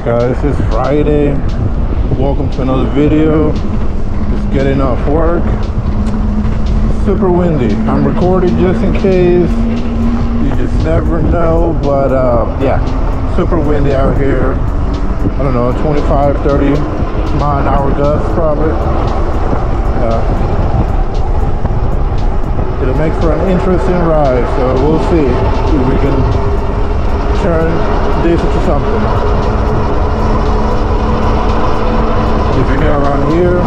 Guys, it's Friday. Welcome to another video. Just getting off work. Super windy. I'm recording just in case. You just never know, but yeah, super windy out here. I don't know, 25, 30 mile an hour gusts probably. It'll make for an interesting ride, so we'll see if we can turn this into something. If you're new around here,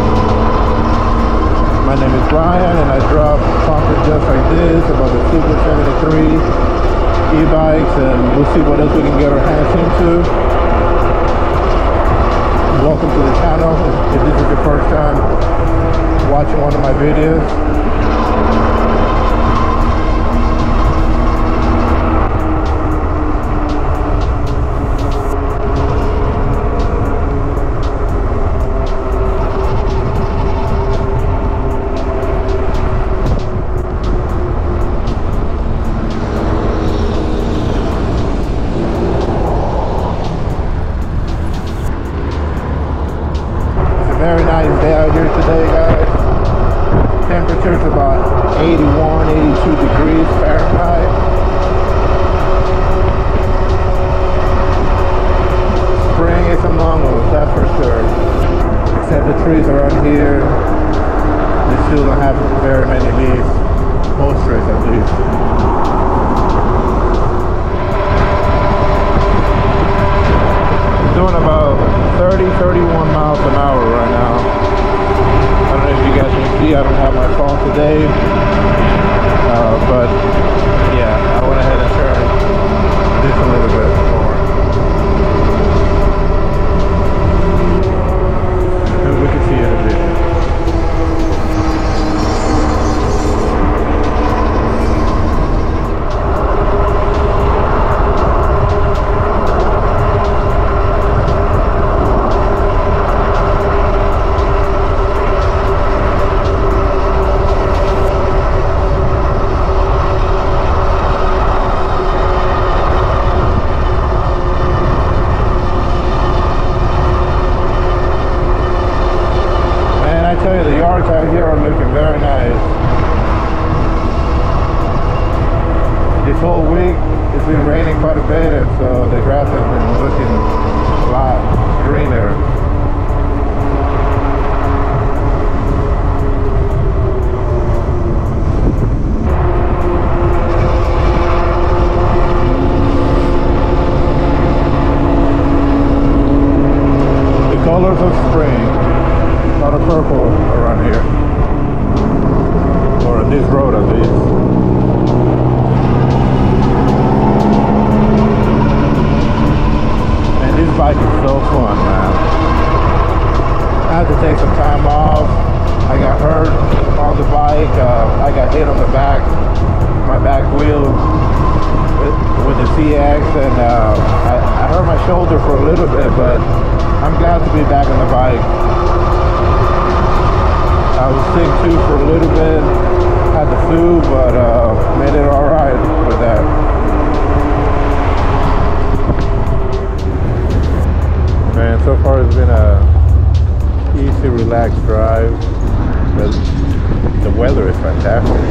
my name is Brian and I drop content just like this about the Super 73 e-bikes, and we'll see what else we can get our hands into. Welcome to the channel if this is your first time watching one of my videos. Very nice day out here today, guys. Temperature's about 81, 82 degrees Fahrenheit. Spring is among us, that's for sure. Except the trees around here, they still don't have very many leaves. Most trees at least. Doing about 30, 31 miles an hour right now. I don't know if you guys can see, I don't have my phone today. But yeah, I went ahead and turned this a little bit more. And we can see it a bit. I tell you, the yards out here are looking very nice. This whole week it's been raining quite a bit, and so the grass has been looking a lot greener. The colors of spring. A lot of purple around here, or on this road at least. And this bike is so fun, man. I had to take some time off. I got hurt on the bike. I got hit on the back, my back wheel with the CX, and I hurt my shoulder for a little bit, but I'm glad to be back on the bike. I was sick too for a little bit, had the flu, but made it alright with that. Man, so far it's been a easy, relaxed drive, but the weather is fantastic.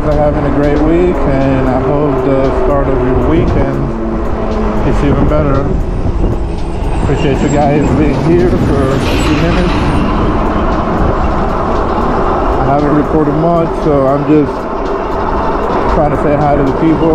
guys are having a great week, and I hope the start of your weekend is even better. Appreciate you guys being here for a few minutes. I haven't recorded much, so I'm just trying to say hi to the people.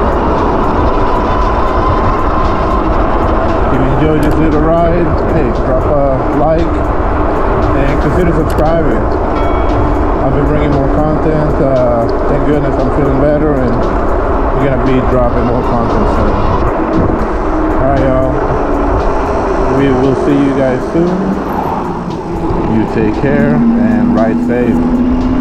If you enjoyed this little ride, hey, drop a like and consider subscribing. I've been bringing more content. Thank goodness I'm feeling better, and we're gonna be dropping more content soon. Alright, y'all. We will see you guys soon. You take care and ride safe.